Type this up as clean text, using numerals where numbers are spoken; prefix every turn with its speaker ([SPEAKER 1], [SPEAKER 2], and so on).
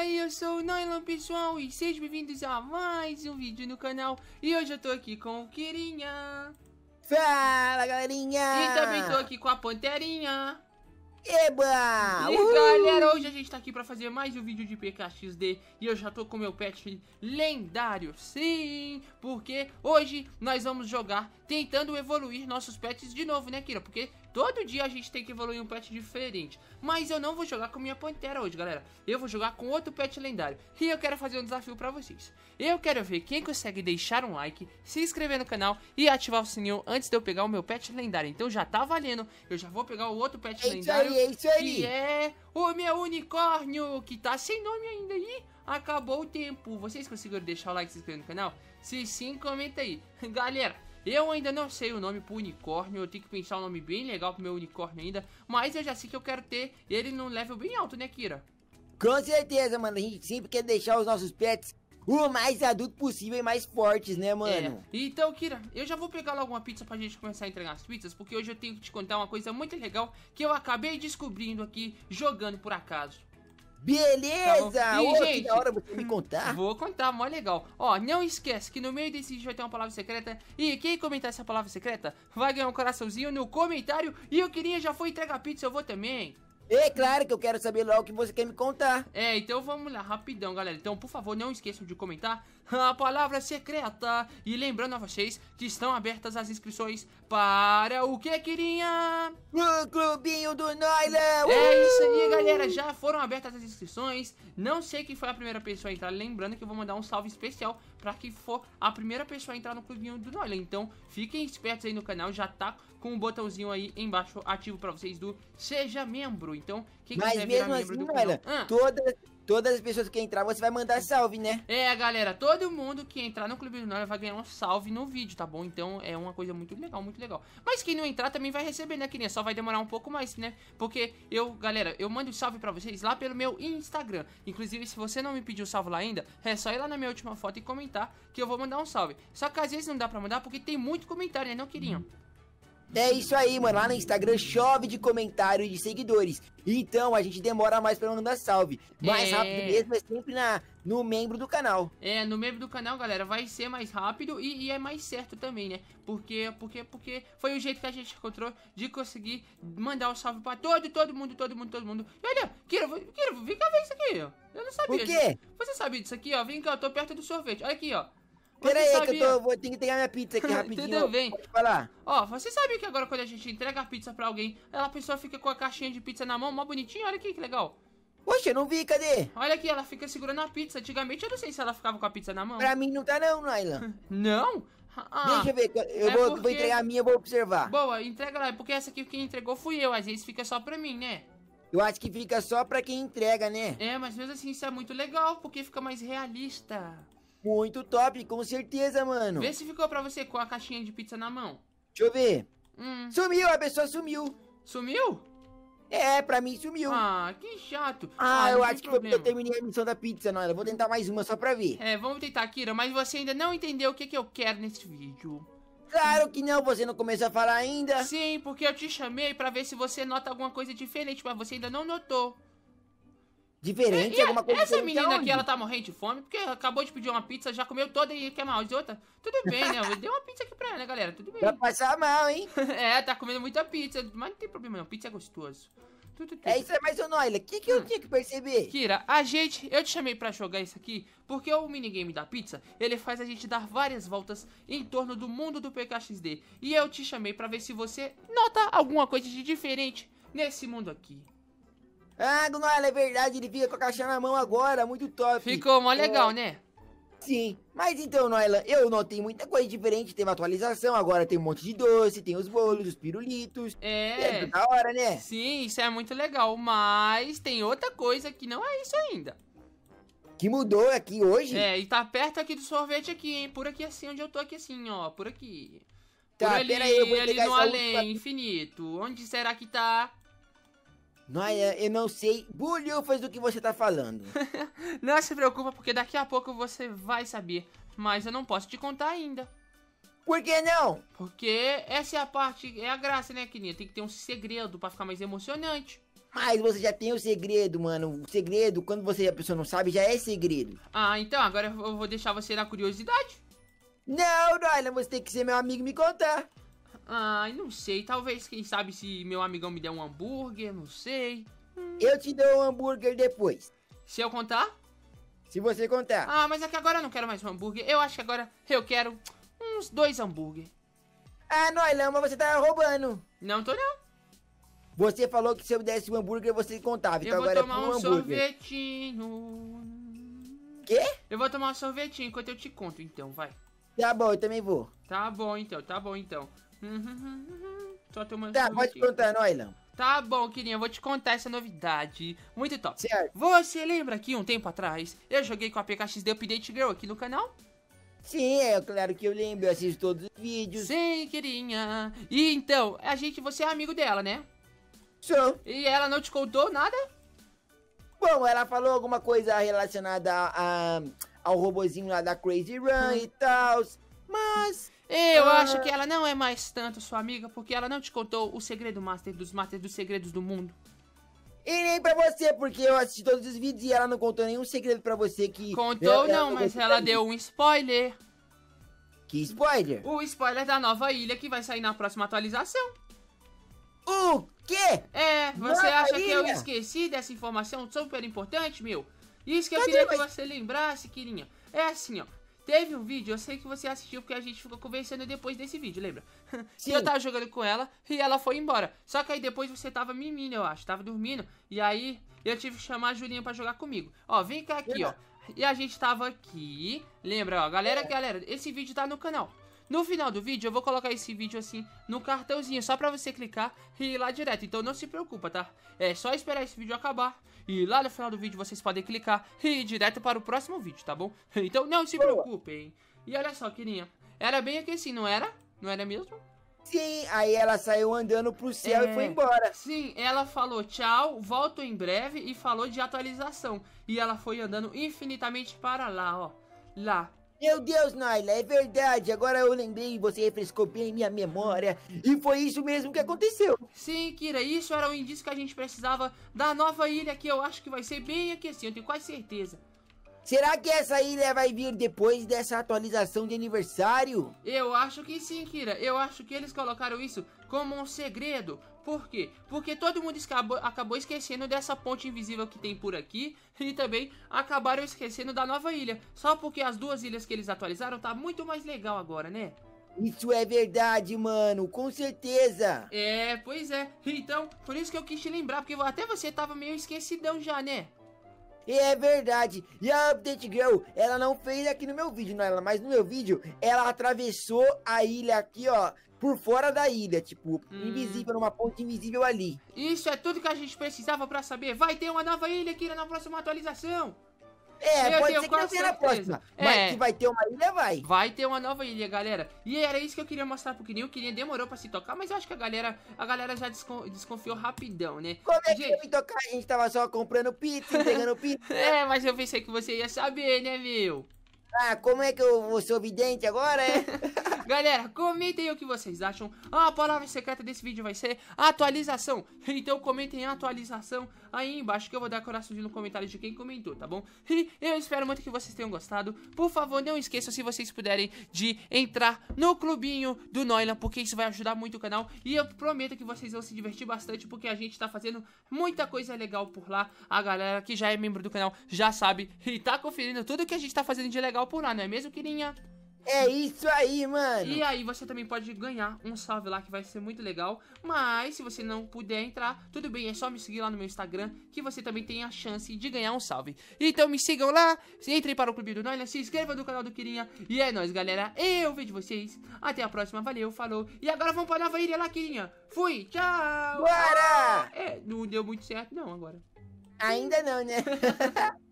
[SPEAKER 1] aí, eu sou o Nylon, pessoal, e sejam bem-vindos a mais um vídeo no canal. E hoje eu tô aqui com o Kirinha.
[SPEAKER 2] Fala, galerinha!
[SPEAKER 1] E também tô aqui com a Panterinha.
[SPEAKER 2] Eba!
[SPEAKER 1] E galera, hoje a gente tá aqui pra fazer mais um vídeo de PKXD. E eu já tô com meu pet lendário, sim! Porque hoje nós vamos jogar tentando evoluir nossos pets de novo, né, Kira? Porque todo dia a gente tem que evoluir um pet diferente. Mas eu não vou jogar com minha Pantera hoje, galera. Eu vou jogar com outro pet lendário. E eu quero fazer um desafio pra vocês. Eu quero ver quem consegue deixar um like, se inscrever no canal e ativar o sininho antes de eu pegar o meu pet lendário. Então já tá valendo. Eu já vou pegar o outro pet lendário.
[SPEAKER 2] É isso aí.
[SPEAKER 1] Que é o meu unicórnio, que tá sem nome ainda. E acabou o tempo. Vocês conseguiram deixar o like e se inscrever no canal? Se sim, comenta aí. Galera, eu ainda não sei o nome pro unicórnio. Eu tenho que pensar um nome bem legal pro meu unicórnio ainda. Mas eu já sei que eu quero ter ele num level bem alto, né, Kira?
[SPEAKER 2] Com certeza, mano. A gente sempre quer deixar os nossos pets o mais adulto possível e mais fortes, né, mano?
[SPEAKER 1] Então, Kira, eu já vou pegar logo uma pizza pra gente começar a entregar as pizzas, porque hoje eu tenho que te contar uma coisa muito legal que eu acabei descobrindo aqui, jogando por acaso.
[SPEAKER 2] Beleza!
[SPEAKER 1] Tá bom? E,
[SPEAKER 2] Ô,
[SPEAKER 1] gente,
[SPEAKER 2] que da hora você me contar.
[SPEAKER 1] Vou contar, mó legal. Ó, não esquece que no meio desse vídeo vai ter uma palavra secreta, e quem comentar essa palavra secreta vai ganhar um coraçãozinho no comentário, e eu queria já foi entregar pizza, eu vou também.
[SPEAKER 2] É claro que eu quero saber logo o que você quer me contar.
[SPEAKER 1] Então vamos lá, rapidão, galera. Então, por favor, não esqueçam de comentar a palavra secreta. E lembrando a vocês que estão abertas as inscrições para o que, Kirinha?
[SPEAKER 2] O Clubinho do Nylon!
[SPEAKER 1] É isso aí, galera. Já foram abertas as inscrições. Não sei quem foi a primeira pessoa a entrar. Lembrando que eu vou mandar um salve especial para quem for a primeira pessoa a entrar no Clubinho do Nylon. Então, fiquem espertos aí no canal. Já tá com o botãozinho aí embaixo ativo para vocês do Seja Membro. Então, quem quiser virar membro do canal...
[SPEAKER 2] Todas as pessoas que entrar, você vai mandar salve, né?
[SPEAKER 1] Galera, todo mundo que entrar no Clube do Nylon vai ganhar um salve no vídeo, tá bom? Então é uma coisa muito legal, muito legal. Mas quem não entrar também vai receber, né, Kirinha? Só vai demorar um pouco mais, né? Porque galera, eu mando salve pra vocês lá pelo meu Instagram. Inclusive, se você não me pediu salve lá ainda, é só ir lá na minha última foto e comentar que eu vou mandar um salve. Só que às vezes não dá pra mandar porque tem muito comentário, né, não, Kirinha?
[SPEAKER 2] É isso aí, mano. Lá no Instagram chove de comentários de seguidores. Então a gente demora mais pra mandar salve. Mais rápido mesmo é sempre no membro do canal.
[SPEAKER 1] No membro do canal, galera, vai ser mais rápido e é mais certo também, né? Porque foi o jeito que a gente encontrou de conseguir mandar o salve pra todo mundo. E olha, Kira, vem cá ver isso aqui, ó. Eu não sabia.
[SPEAKER 2] O quê?
[SPEAKER 1] Você sabia disso aqui, ó? Vem cá, eu tô perto do sorvete. Olha aqui, ó.
[SPEAKER 2] Pera aí, que eu vou ter que pegar minha pizza aqui rapidinho.
[SPEAKER 1] Tudo bem.
[SPEAKER 2] Pode falar.
[SPEAKER 1] Ó, você sabia que agora quando a gente entrega a pizza pra alguém, a pessoa fica com a caixinha de pizza na mão, mó bonitinho? Olha aqui que legal.
[SPEAKER 2] Poxa, eu não vi, cadê?
[SPEAKER 1] Olha aqui, ela fica segurando a pizza. Antigamente eu não sei se ela ficava com a pizza na mão.
[SPEAKER 2] Pra mim não tá não, Nylon.
[SPEAKER 1] Não?
[SPEAKER 2] Deixa eu ver, eu vou entregar a minha, eu vou observar.
[SPEAKER 1] Boa, entrega lá, porque essa aqui quem entregou fui eu, às vezes fica só pra mim, né?
[SPEAKER 2] Eu acho que fica só pra quem entrega, né?
[SPEAKER 1] Mas mesmo assim isso é muito legal, porque fica mais realista.
[SPEAKER 2] Muito top, com certeza, mano.
[SPEAKER 1] Vê se ficou pra você com a caixinha de pizza na mão.
[SPEAKER 2] Deixa eu ver. Sumiu, a pessoa sumiu.
[SPEAKER 1] Sumiu?
[SPEAKER 2] Pra mim sumiu.
[SPEAKER 1] Que chato.
[SPEAKER 2] Eu acho que foi porque eu terminei a missão da pizza, não. Eu vou tentar mais uma só pra ver.
[SPEAKER 1] Vamos tentar, Kira, mas você ainda não entendeu o que eu quero nesse vídeo.
[SPEAKER 2] Claro que não, você não começou a falar ainda.
[SPEAKER 1] Sim, porque eu te chamei pra ver se você nota alguma coisa diferente, mas você ainda não notou.
[SPEAKER 2] Diferente? Alguma coisa
[SPEAKER 1] essa
[SPEAKER 2] diferente
[SPEAKER 1] menina
[SPEAKER 2] aonde?
[SPEAKER 1] aqui, ela tá morrendo de fome, porque acabou de pedir uma pizza, já comeu toda e quer mais outra. Tudo bem, né? Eu dei uma pizza aqui pra ela, né, galera? Tudo bem.
[SPEAKER 2] Vai passar mal, hein?
[SPEAKER 1] Tá comendo muita pizza, mas não tem problema não, pizza é gostoso. Tudo.
[SPEAKER 2] Isso é mais o Nylon. O que eu tinha que perceber?
[SPEAKER 1] Kira, eu te chamei pra jogar isso aqui, porque o minigame da pizza, ele faz a gente dar várias voltas em torno do mundo do PKXD. E eu te chamei pra ver se você nota alguma coisa de diferente nesse mundo aqui.
[SPEAKER 2] Nylon, é verdade, ele fica com a caixa na mão agora, muito top.
[SPEAKER 1] Ficou mó legal, né?
[SPEAKER 2] Sim, mas então, Nylon, eu notei muita coisa diferente, teve atualização, agora tem um monte de doce, tem os bolos, os pirulitos. É da hora, né?
[SPEAKER 1] Sim, isso é muito legal, mas tem outra coisa que não é isso ainda.
[SPEAKER 2] Que mudou aqui hoje?
[SPEAKER 1] E tá perto aqui do sorvete aqui, hein? Por aqui assim, onde eu tô aqui assim, ó, por aqui.
[SPEAKER 2] Tá,
[SPEAKER 1] por ali,
[SPEAKER 2] pera aí, eu vou
[SPEAKER 1] ali
[SPEAKER 2] pegar
[SPEAKER 1] no
[SPEAKER 2] essa
[SPEAKER 1] além,
[SPEAKER 2] última...
[SPEAKER 1] infinito. Onde será que tá?
[SPEAKER 2] Nylon, eu não sei bulhufas do que você tá falando.
[SPEAKER 1] Não se preocupa, porque daqui a pouco você vai saber. Mas eu não posso te contar ainda.
[SPEAKER 2] Por que não?
[SPEAKER 1] Porque essa é a parte, é a graça, né, Kirinha? Tem que ter um segredo pra ficar mais emocionante.
[SPEAKER 2] Mas você já tem o segredo, mano. O segredo, quando a pessoa não sabe, já é segredo.
[SPEAKER 1] Ah, então agora eu vou deixar você na curiosidade.
[SPEAKER 2] Não, Noila, você tem que ser meu amigo e me contar.
[SPEAKER 1] Ai, não sei, talvez, quem sabe se meu amigão me der um hambúrguer, não sei.
[SPEAKER 2] Eu te dou um hambúrguer depois,
[SPEAKER 1] Se eu contar?
[SPEAKER 2] se você contar.
[SPEAKER 1] Ah, mas é que agora eu não quero mais um hambúrguer. Eu acho que agora eu quero uns 2 hambúrguer.
[SPEAKER 2] Ah, Noila, mas você tá roubando.
[SPEAKER 1] Não tô não.
[SPEAKER 2] Você falou que se eu desse um hambúrguer, você contava. Então
[SPEAKER 1] Eu vou
[SPEAKER 2] agora é
[SPEAKER 1] tomar
[SPEAKER 2] por
[SPEAKER 1] um
[SPEAKER 2] um hambúrguer.
[SPEAKER 1] sorvetinho.
[SPEAKER 2] Quê?
[SPEAKER 1] Eu vou tomar um sorvetinho enquanto eu te conto, então, vai.
[SPEAKER 2] Tá bom, eu também vou.
[SPEAKER 1] Tá bom, então, tá bom, então. Só tomando
[SPEAKER 2] Tá, pode
[SPEAKER 1] sorvetinho.
[SPEAKER 2] contar, Noila.
[SPEAKER 1] Tá bom, queridinha, eu vou te contar essa novidade. Muito top.
[SPEAKER 2] Certo.
[SPEAKER 1] Você lembra que um tempo atrás eu joguei com a PKXD Update Girl aqui no canal?
[SPEAKER 2] Sim, é claro que eu lembro, eu assisto todos os vídeos.
[SPEAKER 1] Sim, queridinha. E então, você é amigo dela, né?
[SPEAKER 2] Sou.
[SPEAKER 1] E ela não te contou nada?
[SPEAKER 2] Bom, ela falou alguma coisa relacionada ao robozinho lá da Crazy Run e tal. Mas...
[SPEAKER 1] Eu acho que ela não é mais tanto sua amiga, porque ela não te contou o segredo master dos segredos do mundo.
[SPEAKER 2] E nem pra você, porque eu assisti todos os vídeos e ela não contou nenhum segredo pra você que...
[SPEAKER 1] Contou
[SPEAKER 2] ela
[SPEAKER 1] não, mas ela deu um spoiler.
[SPEAKER 2] Que spoiler?
[SPEAKER 1] O spoiler da nova ilha que vai sair na próxima atualização.
[SPEAKER 2] O quê?
[SPEAKER 1] É, você
[SPEAKER 2] Nova
[SPEAKER 1] acha que eu
[SPEAKER 2] ilha?
[SPEAKER 1] esqueci dessa informação super importante, meu? Isso que eu
[SPEAKER 2] Cadê,
[SPEAKER 1] queria que
[SPEAKER 2] mas-
[SPEAKER 1] você lembrasse, queridinha. É assim, ó. Teve um vídeo, eu sei que você assistiu porque a gente ficou conversando depois desse vídeo, lembra?
[SPEAKER 2] Sim.
[SPEAKER 1] E eu tava jogando com ela e ela foi embora. Só que aí depois você tava mimindo, eu acho, tava dormindo. E aí eu tive que chamar a Julinha pra jogar comigo. Ó, vem cá aqui, ó. E a gente tava aqui. Lembra, ó, galera, esse vídeo tá no canal. No final do vídeo eu vou colocar esse vídeo assim no cartãozinho, só pra você clicar e ir lá direto. Então não se preocupa, tá? É só esperar esse vídeo acabar e lá no final do vídeo vocês podem clicar e ir direto para o próximo vídeo, tá bom? Então não se preocupem. E olha só, queridinha, era bem aqui assim, não era? Não era mesmo?
[SPEAKER 2] Sim, aí ela saiu andando pro céu e foi embora.
[SPEAKER 1] Sim, ela falou tchau, volto em breve e falou de atualização. E ela foi andando infinitamente para lá, ó. Lá.
[SPEAKER 2] Meu Deus, Naila, é verdade. Agora eu lembrei, você refrescou bem minha memória. E foi isso mesmo que aconteceu.
[SPEAKER 1] Sim, Kira, isso era o indício que a gente precisava da nova ilha, que eu acho que vai ser bem aqui assim, eu tenho quase certeza.
[SPEAKER 2] Será que essa ilha vai vir depois dessa atualização de aniversário?
[SPEAKER 1] Eu acho que sim, Kira. Eu acho que eles colocaram isso como um segredo. Por quê? Porque todo mundo acabou esquecendo dessa ponte invisível que tem por aqui. E também acabaram esquecendo da nova ilha. Só porque as duas ilhas que eles atualizaram tá muito mais legal agora, né?
[SPEAKER 2] Isso é verdade, mano, com certeza.
[SPEAKER 1] É, pois é. Então, por isso que eu quis te lembrar. Porque até você tava meio esquecidão já, né?
[SPEAKER 2] É verdade. E a Update Girl, ela não fez aqui no meu vídeo, Naila, mas no meu vídeo, ela atravessou a ilha aqui, ó, por fora da ilha, tipo, invisível, numa ponte invisível ali.
[SPEAKER 1] Isso é tudo que a gente precisava pra saber. Vai ter uma nova ilha, Kira, na próxima atualização.
[SPEAKER 2] É,
[SPEAKER 1] Eu
[SPEAKER 2] pode
[SPEAKER 1] tenho
[SPEAKER 2] ser que não
[SPEAKER 1] quase
[SPEAKER 2] tenha na
[SPEAKER 1] certeza.
[SPEAKER 2] próxima, mas
[SPEAKER 1] É.
[SPEAKER 2] que vai ter uma ilha, vai.
[SPEAKER 1] Vai ter uma nova ilha, galera. E era isso que eu queria mostrar pro Kirinho. O Kirinho demorou pra se tocar, mas eu acho que a galera já desconfiou rapidão, né?
[SPEAKER 2] Como é que
[SPEAKER 1] Gente,
[SPEAKER 2] eu vim tocar? A gente tava só comprando pizza, entregando pizza.
[SPEAKER 1] é, mas eu pensei que você ia saber, né, meu?
[SPEAKER 2] Ah, como é que eu sou vidente agora, é?
[SPEAKER 1] Galera, comentem aí o que vocês acham. A palavra secreta desse vídeo vai ser atualização. Então comentem atualização aí embaixo, que eu vou dar coraçãozinho no comentário de quem comentou, tá bom? E eu espero muito que vocês tenham gostado. Por favor, não esqueçam, se vocês puderem, de entrar no clubinho do Noila, porque isso vai ajudar muito o canal. E eu prometo que vocês vão se divertir bastante, porque a gente tá fazendo muita coisa legal por lá. A galera que já é membro do canal já sabe e tá conferindo tudo que a gente tá fazendo de legal por lá, não é mesmo, Kirinha?
[SPEAKER 2] É isso aí, mano.
[SPEAKER 1] E aí você também pode ganhar um salve lá, que vai ser muito legal. Mas se você não puder entrar, tudo bem, é só me seguir lá no meu Instagram, que você também tem a chance de ganhar um salve. Então me sigam lá, entrem para o Clube do Noila, se inscrevam no canal do Kirinha. E é nóis, galera, eu vejo vocês. Até a próxima, valeu, falou. E agora vamos para a nova ilha lá, Kirinha. Fui, tchau.
[SPEAKER 2] Bora!
[SPEAKER 1] É, não deu muito certo não agora.
[SPEAKER 2] Ainda não, né?